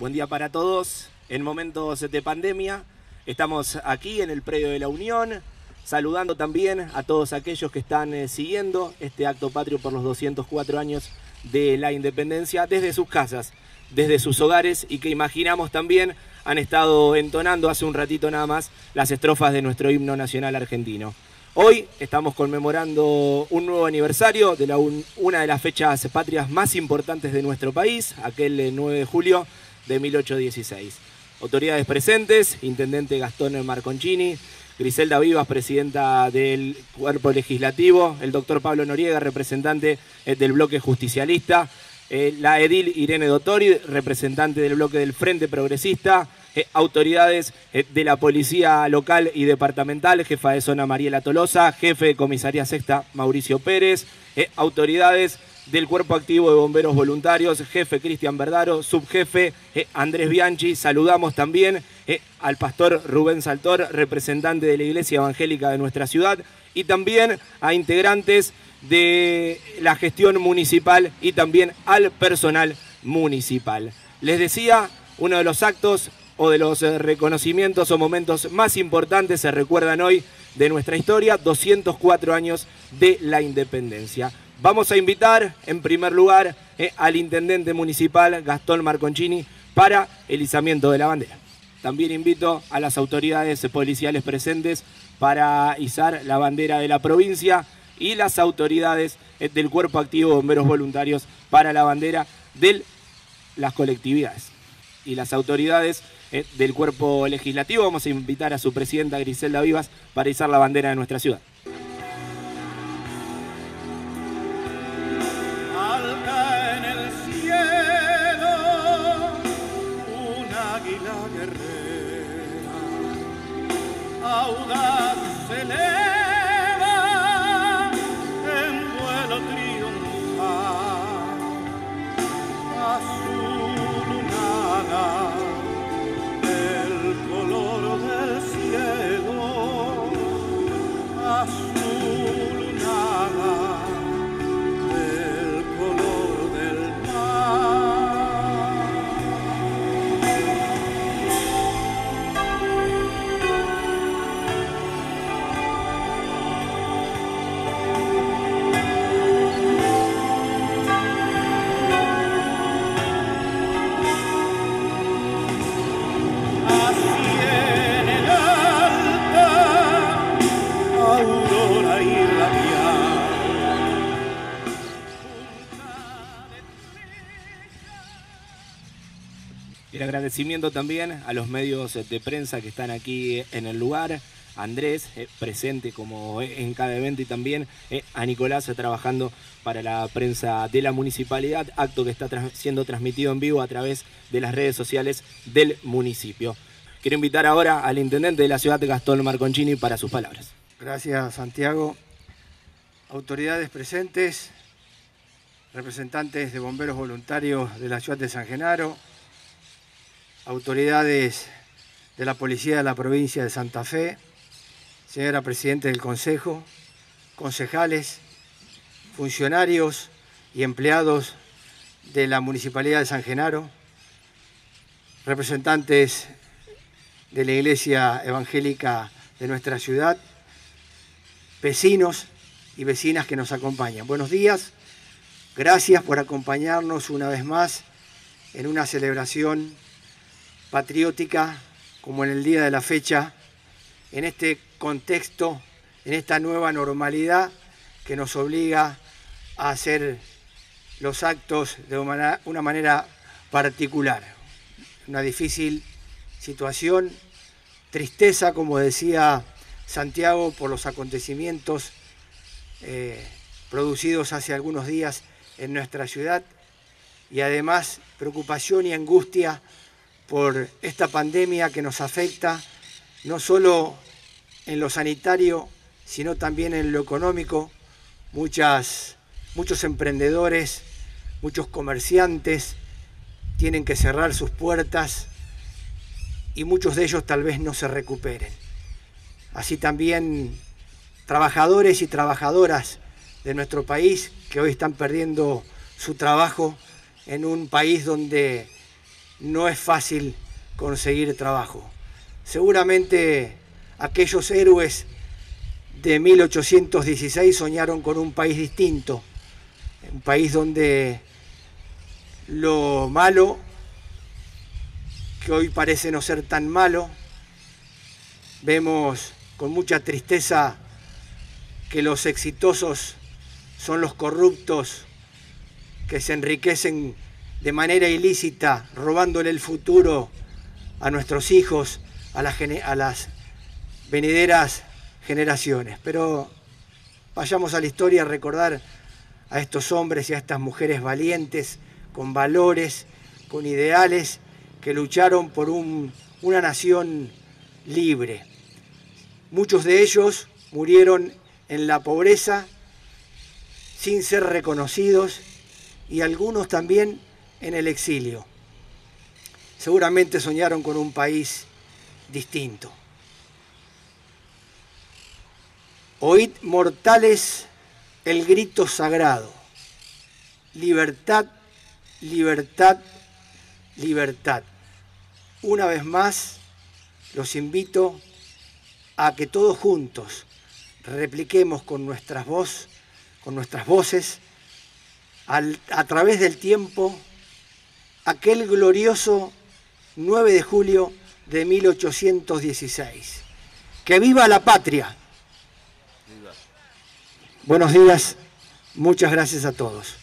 Buen día para todos. En momentos de pandemia estamos aquí en el predio de la Unión, saludando también a todos aquellos que están siguiendo este acto patrio por los 204 años de la independencia desde sus casas, desde sus hogares, y que imaginamos también han estado entonando hace un ratito nada más las estrofas de nuestro himno nacional argentino. Hoy estamos conmemorando un nuevo aniversario de una de las fechas patrias más importantes de nuestro país, aquel 9 de julio de 1816. Autoridades presentes: Intendente Gastón Marconcini, Griselda Vivas, presidenta del Cuerpo Legislativo, el doctor Pablo Noriega, representante del bloque justicialista, la edil Irene Dottori, representante del bloque del Frente Progresista, autoridades de la Policía Local y Departamental, jefa de zona Mariela Tolosa, jefe de Comisaría Sexta Mauricio Pérez, autoridades del Cuerpo Activo de Bomberos Voluntarios, jefe Cristian Verdaro, subjefe Andrés Bianchi. Saludamos también al pastor Rubén Saltor, representante de la Iglesia Evangélica de nuestra ciudad, y también a integrantes de la gestión municipal y también al personal municipal. Les decía, uno de los actos o de los reconocimientos o momentos más importantes se recuerdan hoy de nuestra historia, 204 años de la independencia. Vamos a invitar en primer lugar al intendente municipal Gastón Marconcini para el izamiento de la bandera. También invito a las autoridades policiales presentes para izar la bandera de la provincia y las autoridades del Cuerpo Activo de Bomberos Voluntarios para la bandera de las colectividades. Y las autoridades del Cuerpo Legislativo, vamos a invitar a su presidenta Griselda Vivas para izar la bandera de nuestra ciudad. Alta en el cielo, un águila guerrera, audaz se eleva en vuelo triunfal, azul lunada, el color del cielo, azul lunada, el color del mar. Así en el alta, aurora irradiante. El agradecimiento también a los medios de prensa que están aquí en el lugar, a Andrés, presente como en cada evento, y también a Nicolás, trabajando para la prensa de la municipalidad, acto que está siendo transmitido en vivo a través de las redes sociales del municipio. Quiero invitar ahora al intendente de la ciudad, Gastón Marconcini, para sus palabras. Gracias, Santiago. Autoridades presentes, representantes de bomberos voluntarios de la ciudad de San Genaro, autoridades de la Policía de la provincia de Santa Fe, señora Presidenta del Consejo, concejales, funcionarios y empleados de la Municipalidad de San Genaro, representantes de la Iglesia Evangélica de nuestra ciudad, vecinos y vecinas que nos acompañan. Buenos días, gracias por acompañarnos una vez más en una celebración patriótica como en el día de la fecha, en este contexto, en esta nueva normalidad que nos obliga a hacer los actos de una manera particular. Una difícil situación, tristeza, como decía Santiago, por los acontecimientos producidos hace algunos días en nuestra ciudad, y además preocupación y angustia por esta pandemia que nos afecta no solo en lo sanitario, sino también en lo económico. Muchos emprendedores, muchos comerciantes tienen que cerrar sus puertas y muchos de ellos tal vez no se recuperen. Así también trabajadores y trabajadoras de nuestro país que hoy están perdiendo su trabajo en un país donde no es fácil conseguir trabajo. Seguramente aquellos héroes de 1816 soñaron con un país distinto, un país donde lo malo, que hoy parece no ser tan malo, vemos con mucha tristeza que los exitosos son los corruptos que se enriquecen de manera ilícita, robándole el futuro a nuestros hijos, a las venideras generaciones. Pero vayamos a la historia a recordar a estos hombres y a estas mujeres valientes, con valores, con ideales, que lucharon por una nación libre. Muchos de ellos murieron en la pobreza, sin ser reconocidos, y algunos también en el exilio. Seguramente soñaron con un país distinto. Oíd, mortales, el grito sagrado: libertad, libertad, libertad. Una vez más, los invito a que todos juntos repliquemos con nuestras voces, a través del tiempo, aquel glorioso 9 de julio de 1816. ¡Que viva la patria! Buenos días, muchas gracias a todos.